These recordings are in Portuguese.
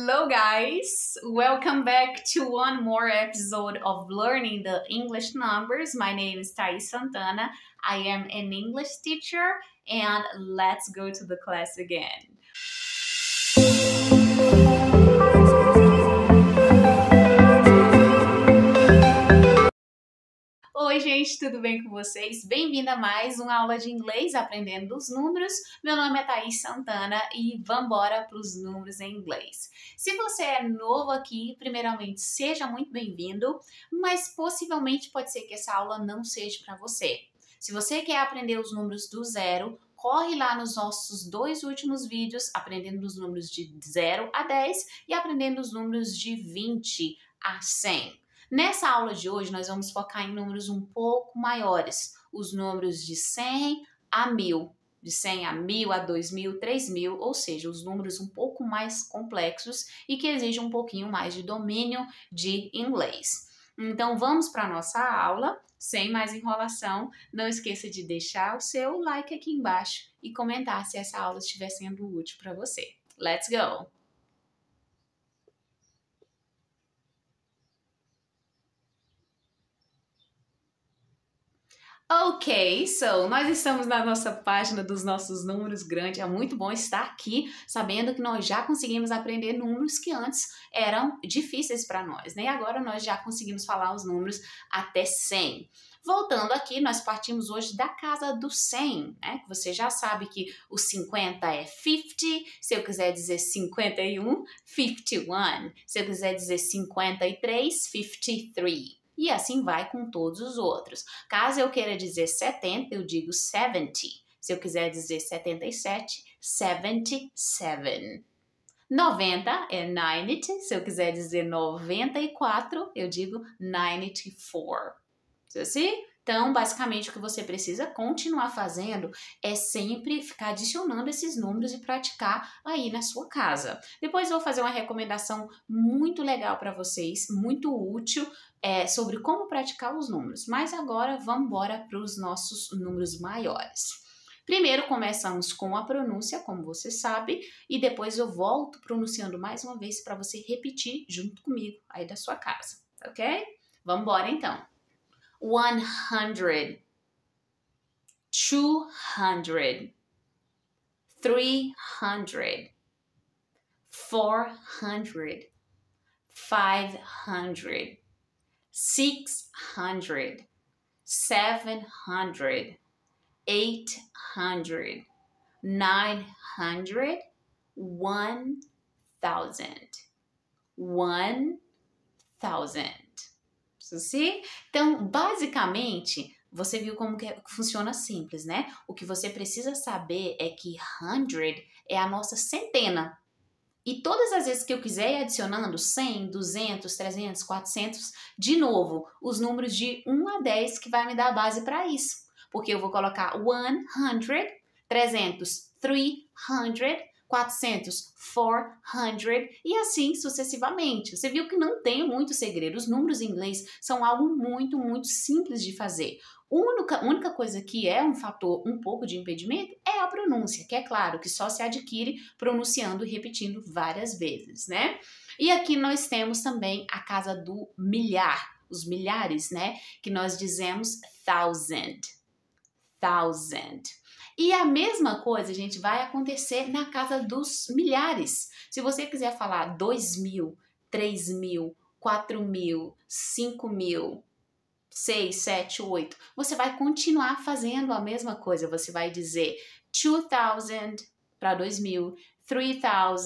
Hello guys, welcome back to one more episode of Learning the English Numbers. My name is Thais Santana. I am an English teacher and let's go to the class again. Oi gente, tudo bem com vocês? Bem-vinda a mais uma aula de inglês aprendendo os números. Meu nome é Thais Santana e vambora para os números em inglês. Se você é novo aqui, primeiramente seja muito bem-vindo, mas possivelmente pode ser que essa aula não seja para você. Se você quer aprender os números do zero, corre lá nos nossos dois últimos vídeos, aprendendo os números de 0 a 10 e aprendendo os números de 20 a 100. Nessa aula de hoje, nós vamos focar em números um pouco maiores, os números de 100 a 1000, de 100 a 1000, a 2000, 3000, ou seja, os números um pouco mais complexos e que exigem um pouquinho mais de domínio de inglês. Então, vamos para a nossa aula, sem mais enrolação. Não esqueça de deixar o seu like aqui embaixo e comentar se essa aula estiver sendo útil para você. Let's go! Ok, nós estamos na nossa página dos nossos números grandes. É muito bom estar aqui sabendo que nós já conseguimos aprender números que antes eram difíceis para nós, né? E agora nós já conseguimos falar os números até 100. Voltando aqui, nós partimos hoje da casa do 100, né? Você já sabe que o 50 é 50, se eu quiser dizer 51, 51. Se eu quiser dizer 53, 53. E assim vai com todos os outros. Caso eu queira dizer 70, eu digo 70. Se eu quiser dizer 77, 77. 90 é 90. Se eu quiser dizer 94, eu digo 94. Assim? Então, basicamente, o que você precisa continuar fazendo é sempre ficar adicionando esses números e praticar aí na sua casa. Depois eu vou fazer uma recomendação muito legal para vocês, muito útil, sobre como praticar os números. Mas agora, vamos embora para os nossos números maiores. Primeiro, começamos com a pronúncia, como você sabe, e depois eu volto pronunciando mais uma vez para você repetir junto comigo aí da sua casa, ok? Vamos embora, então. 100, 200, 300, 400, 500, 600, 700, 800, 900, 1000. Sim? Então, basicamente, você viu como que funciona simples, né? O que você precisa saber é que 100 é a nossa centena. E todas as vezes que eu quiser ir adicionando 100, 200, 300, 400, de novo, os números de 1 a 10 que vai me dar a base para isso. Porque eu vou colocar 100, 300, 300, 400, 400 e assim sucessivamente. Você viu que não tem muito segredo. Os números em inglês são algo muito, muito simples de fazer. A única coisa que é um fator um pouco de impedimento é a pronúncia, que é claro que só se adquire pronunciando e repetindo várias vezes, né? E aqui nós temos também a casa do milhar, os milhares, né? Que nós dizemos thousand. E a mesma coisa, gente, vai acontecer na casa dos milhares. Se você quiser falar 2000, 3000, 4000, 5000, 6, 7, 8, você vai continuar fazendo a mesma coisa. Você vai dizer 2000 para 2000, 3000,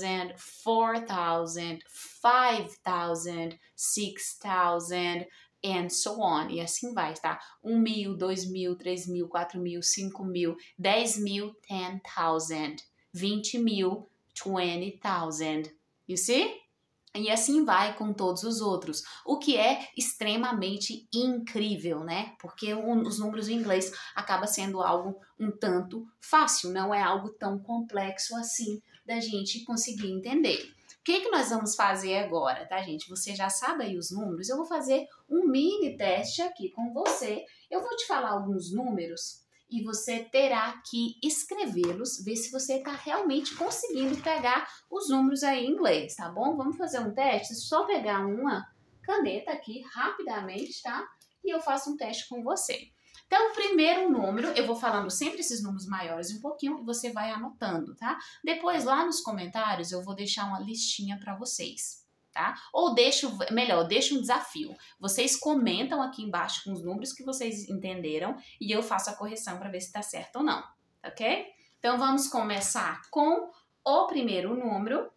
4000, 5000, 6000, and so on. E assim vai, tá? 1000, 2000, 3000, 4000, 5000, 10.000, 10,000, 20.000, 20,000. You see? E assim vai com todos os outros, o que é extremamente incrível, né? Porque os números em inglês acaba sendo algo um tanto fácil, não é algo tão complexo assim da gente conseguir entender. O que nós vamos fazer agora, tá, gente? Você já sabe aí os números, eu vou fazer um mini teste aqui com você. Eu vou te falar alguns números e você terá que escrevê-los, ver se você está realmente conseguindo pegar os números aí em inglês, tá bom? Vamos fazer um teste? Só pegar uma caneta aqui rapidamente, tá? E eu faço um teste com você. Então, o primeiro número, eu vou falando sempre esses números maiores um pouquinho e você vai anotando, tá? Depois, lá nos comentários, eu vou deixar uma listinha para vocês, tá? Ou deixo um desafio. Vocês comentam aqui embaixo com os números que vocês entenderam e eu faço a correção para ver se tá certo ou não, ok? Então, vamos começar com o primeiro número,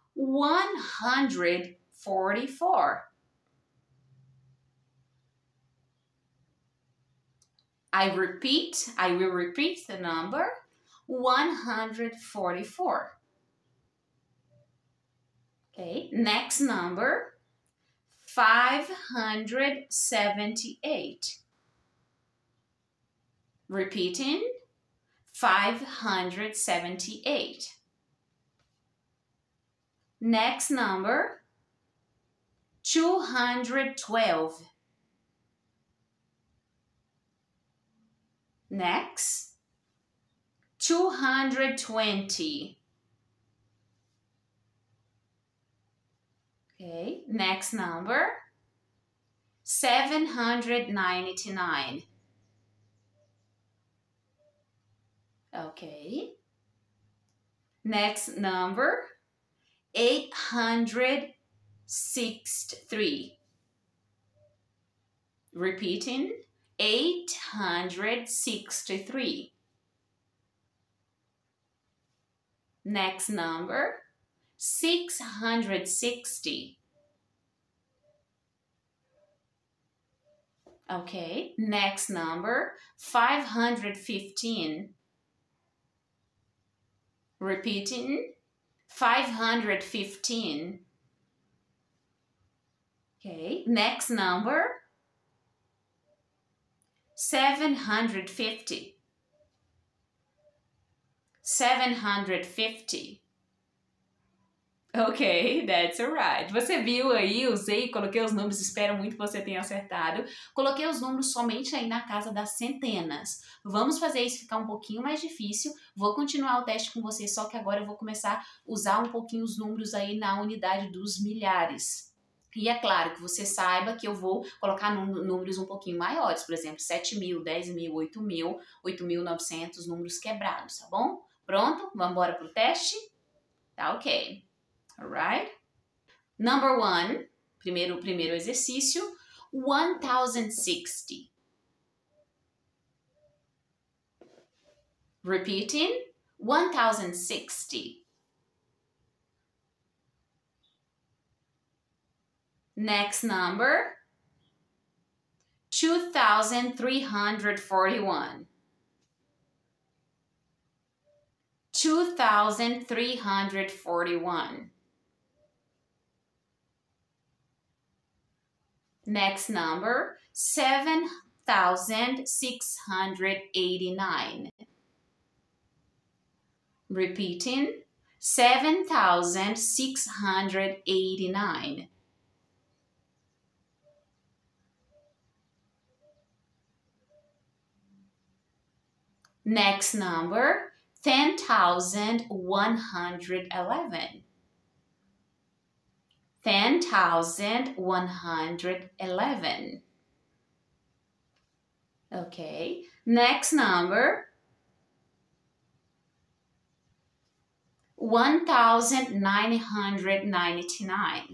144. I will repeat the number 144. Okay, next number 578. Repeating 578. Next number 212. Next, 220. Okay, next number, 799. Okay, next number, 863. Repeating, 863. Next number, 660. Okay, next number, 515. Repeating, 515. Okay, next number, 750. 750. Ok, that's alright. Você viu aí, usei, coloquei os números, espero muito que você tenha acertado. Coloquei os números somente aí na casa das centenas. Vamos fazer isso ficar um pouquinho mais difícil. Vou continuar o teste com você, só que agora eu vou começar a usar um pouquinho os números aí na unidade dos milhares. E é claro que você saiba que eu vou colocar números um pouquinho maiores, por exemplo, 7.000, 10.000, 8.000, 8.900, números quebrados, tá bom? Pronto? Vamos embora pro teste? Tá ok. Alright? Number 1, primeiro exercício, 1060. Repeating, 1060. Next number, 2,341. 2,341. Next number, 7,689. Repeating, 7,689. Next number, 10,111. 10,111. Okay. Next number, 1,999.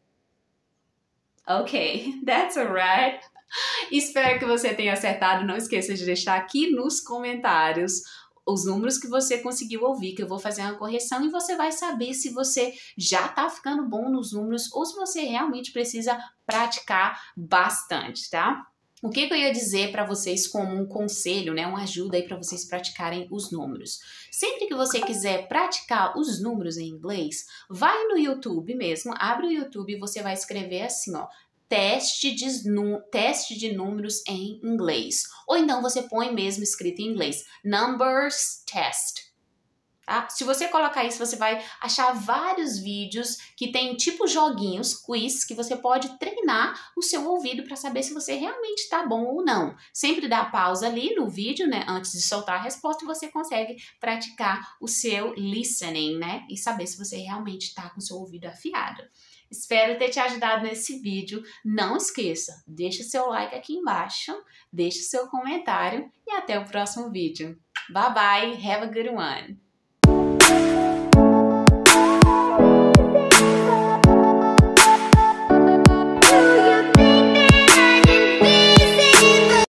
Okay, that's alright. Espero que você tenha acertado. Não esqueça de deixar aqui nos comentários os números que você conseguiu ouvir, que eu vou fazer uma correção e você vai saber se você já tá ficando bom nos números ou se você realmente precisa praticar bastante, tá? O que eu ia dizer para vocês como um conselho, né, uma ajuda aí para vocês praticarem os números. Sempre que você quiser praticar os números em inglês, vai no YouTube mesmo, abre o YouTube e você vai escrever assim, ó, teste de números em inglês. Ou então você põe mesmo escrito em inglês, numbers test. Tá? Se você colocar isso, você vai achar vários vídeos que tem tipo joguinhos, quiz, que você pode treinar o seu ouvido para saber se você realmente está bom ou não. Sempre dá pausa ali no vídeo, né, antes de soltar a resposta, e você consegue praticar o seu listening, né, e saber se você realmente está com o seu ouvido afiado. Espero ter te ajudado nesse vídeo. Não esqueça, deixa o seu like aqui embaixo, deixa o seu comentário e até o próximo vídeo. Bye bye, have a good one!